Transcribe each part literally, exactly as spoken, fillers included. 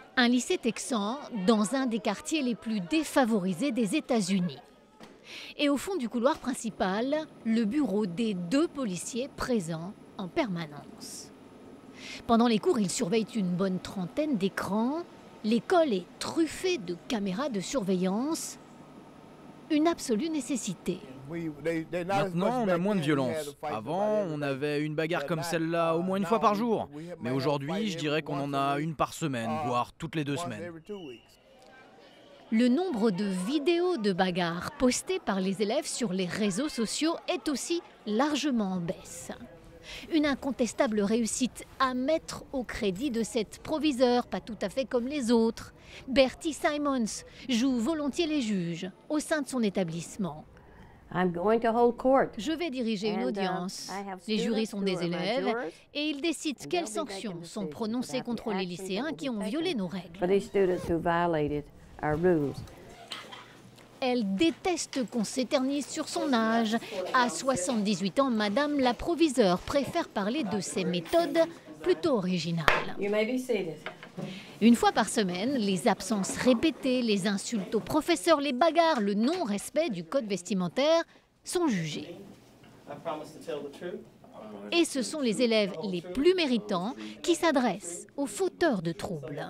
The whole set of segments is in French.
Un lycée texan dans un des quartiers les plus défavorisés des États-Unis. Et au fond du couloir principal, le bureau des deux policiers présents en permanence. Pendant les cours, ils surveillent une bonne trentaine d'écrans. L'école est truffée de caméras de surveillance. Une absolue nécessité. Maintenant, on a moins de violence. Avant, on avait une bagarre comme celle-là au moins une fois par jour. Mais aujourd'hui, je dirais qu'on en a une par semaine, voire toutes les deux semaines. Le nombre de vidéos de bagarres postées par les élèves sur les réseaux sociaux est aussi largement en baisse. Une incontestable réussite à mettre au crédit de cette proviseure, pas tout à fait comme les autres. Bertie Simons joue volontiers les juges au sein de son établissement. Je vais diriger une audience. Les jurys sont des élèves et ils décident quelles sanctions sont prononcées contre les lycéens qui ont violé nos règles. Elle déteste qu'on s'éternise sur son âge. À soixante-dix-huit ans, Madame la proviseure préfère parler de ses méthodes plutôt originales. Une fois par semaine, les absences répétées, les insultes aux professeurs, les bagarres, le non-respect du code vestimentaire sont jugés. Et ce sont les élèves les plus méritants qui s'adressent aux fauteurs de troubles.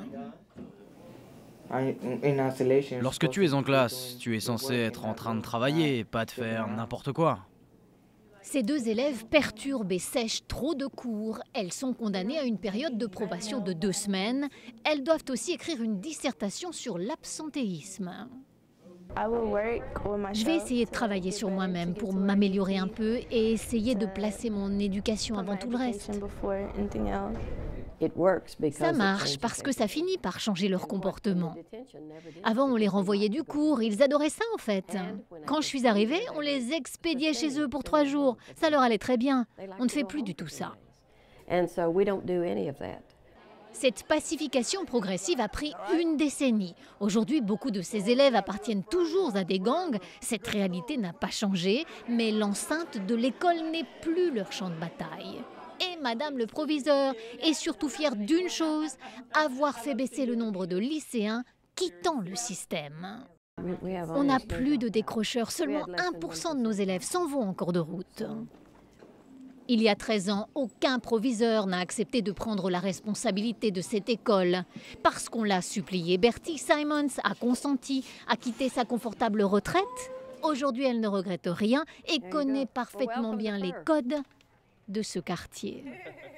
Lorsque tu es en classe, tu es censé être en train de travailler, pas de faire n'importe quoi. Ces deux élèves perturbent et sèchent trop de cours. Elles sont condamnées à une période de probation de deux semaines. Elles doivent aussi écrire une dissertation sur l'absentéisme. Je vais essayer de travailler sur moi-même pour m'améliorer un peu et essayer de placer mon éducation avant tout le reste. Ça marche parce que ça finit par changer leur comportement. Avant, on les renvoyait du cours, ils adoraient ça en fait. Quand je suis arrivée, on les expédiait chez eux pour trois jours. Ça leur allait très bien. On ne fait plus du tout ça. Cette pacification progressive a pris une décennie. Aujourd'hui, beaucoup de ces élèves appartiennent toujours à des gangs. Cette réalité n'a pas changé, mais l'enceinte de l'école n'est plus leur champ de bataille. Et Madame le proviseur est surtout fière d'une chose, avoir fait baisser le nombre de lycéens quittant le système. On n'a plus de décrocheurs, seulement un pour cent de nos élèves s'en vont en cours de route. Il y a treize ans, aucun proviseur n'a accepté de prendre la responsabilité de cette école. Parce qu'on l'a supplié, Bertie Simons a consenti à quitter sa confortable retraite. Aujourd'hui, elle ne regrette rien et connaît parfaitement bien les codes de ce quartier.